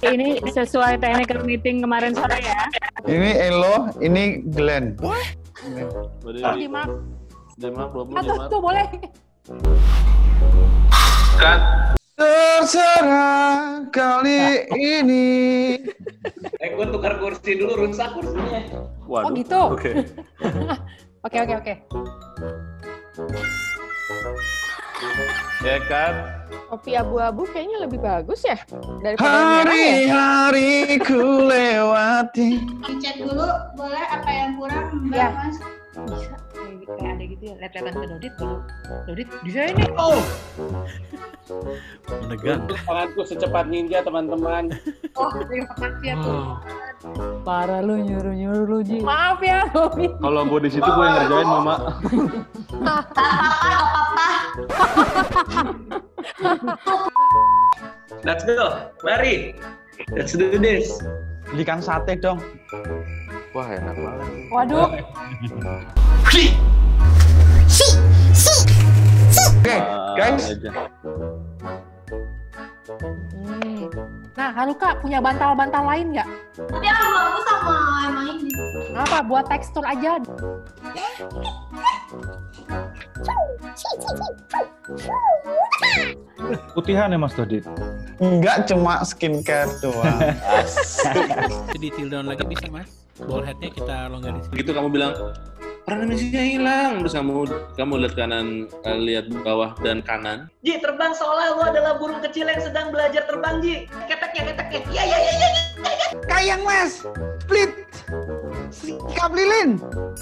Ini sesuai technical meeting kemarin sore ya. Ini Elo, ini Glenn. Dimak. Dimak, 20 Aduh, Dimak. tuh boleh. Terserah kali ini. Gue tukar kursi dulu, rusak kursinya. Waduh. Oh gitu. Oke. Oke. Ya kan? Kopi abu-abu kayaknya lebih bagus ya daripada yang merah ya. Hari-hari ku lewati. Dicek dulu boleh apa yang kurang Mbak Ya. Mas? Bisa. Kayak ada gitu ya. Lihat-lihatan ke Dodit dulu. Dodit bisa ini. Menegang. Tanganku secepat ninja teman-teman. Oh, terima kasih ya tuh. Parah lu nyuruh lu Ji. Maaf ya, Robi. Kalau gue di situ gue yang ngerjain, Mama. Let's go, mari. Let's do this. Belikan sate dong. Wah, enak banget. Waduh. Oke, guys. Aja. Nah, Haruka punya bantal-bantal lain nggak? Tapi aku bagus sama emang ini. Apa? Buat tekstur aja. Putihan ya Mas Dodit? Enggak, cuma skincare doang. Di till down lagi bisa Mas. Ball headnya kita longgarin. Begitu kamu bilang ornamentsinya hilang, terus kamu lihat kanan, lihat bawah dan kanan. Ji, terbang seolah lu adalah burung kecil yang sedang belajar terbang, Ji. Keteknya. Ya. Kayang Mas, split, sikap lilin.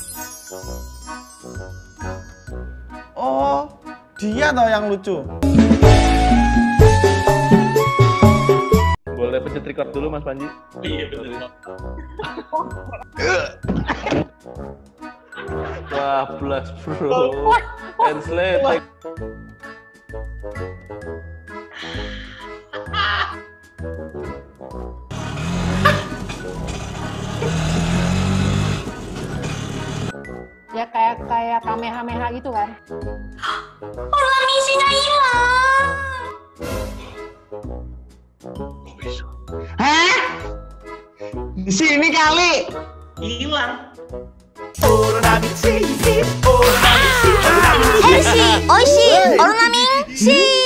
Oh, dia toh yang lucu. Boleh pencet record dulu Mas Panji? Iya, betul. Wah, plus bro. Translate. Ya kayak kamehameha gitu kan. Ornamentsinya hilang. Hah? Di sini kali. Hilang. Oishi, oishi, ornamentsinya.